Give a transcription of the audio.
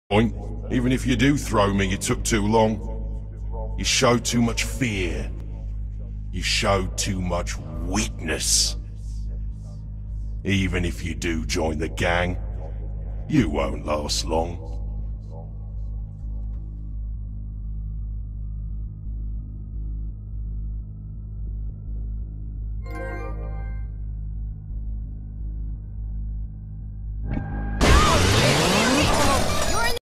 point. Even if you do throw me, you took too long. You showed too much fear. You showed too much weakness. Even if you do join the gang, you won't last long.